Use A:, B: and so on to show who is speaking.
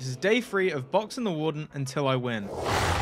A: This is day 3 of boxing the Warden until I win.